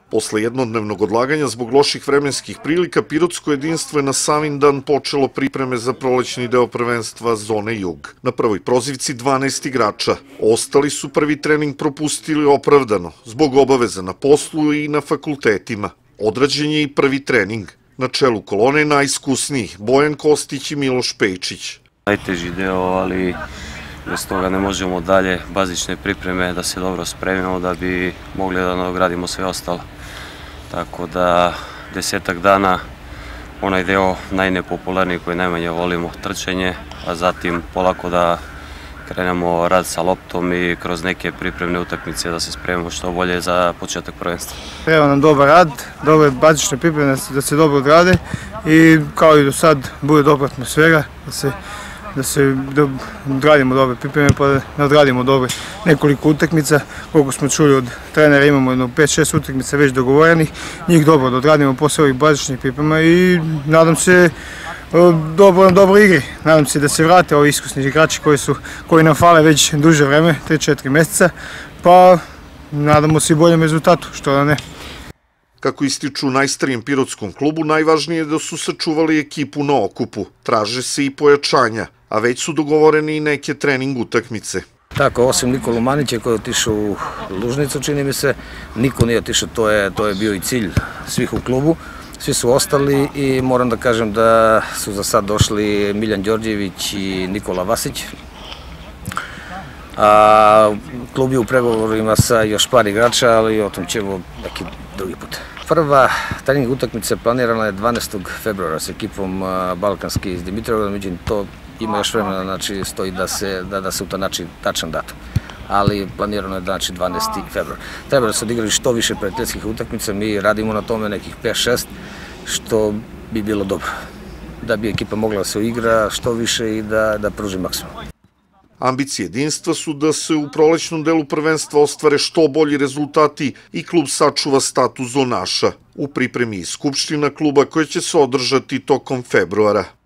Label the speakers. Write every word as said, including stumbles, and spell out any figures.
Speaker 1: Posle jednodnevnog odlaganja zbog loših vremenskih prilika, Pirotsko jedinstvo je na Savindan počelo pripreme za prolećni deo prvenstva Zone Jug. Na prvoj prozivci dvanaest igrača. Ostali su prvi trening propustili opravdano, zbog obaveza na poslu i na fakultetima. Odrađen je i prvi trening. Na čelu kolone najiskusniji Bojan Kostić i Miloš Pejčić.
Speaker 2: Najteži deo, ali bez toga ne možemo dalje bazične pripreme da se dobro spremimo da bi mogli da nadogradimo sve ostalo. Tako da desetak dana onaj deo najnepopularniji koji najmanje volimo, trčanje, a zatim polako da krenemo rad sa loptom i kroz neke pripremne utakmice da se spremimo što bolje za početak prvenstva.
Speaker 3: Treba nam dobar rad, dobre bazične pripreme da se dobro odrade i kao i do sad bude dobra atmosfera, da se da se odradimo dobre pripreme pa da odradimo dobre nekoliko utakmica. Koliko smo čuli od trenera, imamo jedno pet šest utakmica već dogovorenih, njih dobro da odradimo posle ovih bazičnih priprema i nadam se dobro, dobro igri. Nadam se da se vrate ovi iskusni igrači koji, su, koji nam fale već duže vreme, tri četiri meseca, pa nadamo se i boljem rezultatu, što da ne.
Speaker 1: Kako ističu u najstarijem pirotskom klubu, najvažnije je da su sačuvali ekipu na okupu. Traže se i pojačanja, a već su dogovorene i neke trening utakmice.
Speaker 4: Tako, osim Nikolu Manića koji je otišao u Lužnicu, čini mi se, niko nije otišao, to je, to je bio i cilj svih u klubu. Svi su ostali i moram da kažem da su za sad došli Miljan Đorđević i Nikola Vasić. A klub je u pregovorima sa još par igrača, ali o tom ćemo neki drugi put. Prva trening utakmica planirana je dvanaestog februara s ekipom Balkanski iz Dimitrovgrada, međutim to ima još vremena, znači stoji da se, da, da se utanači tačan datum. Ali planirano je znači dvanaesti februar. Treba da se odigrali što više prijateljskih utakmica, mi radimo na tome nekih pet šest, što bi bilo dobro. Da bi ekipa mogla da se igra što više i da, da pruži maksimum.
Speaker 1: Ambicije jedinstva su da se u prolećnom delu prvenstva ostvare što bolji rezultati i klub sačuva status zonaša. U pripremi i skupština kluba koja će se održati tokom februara.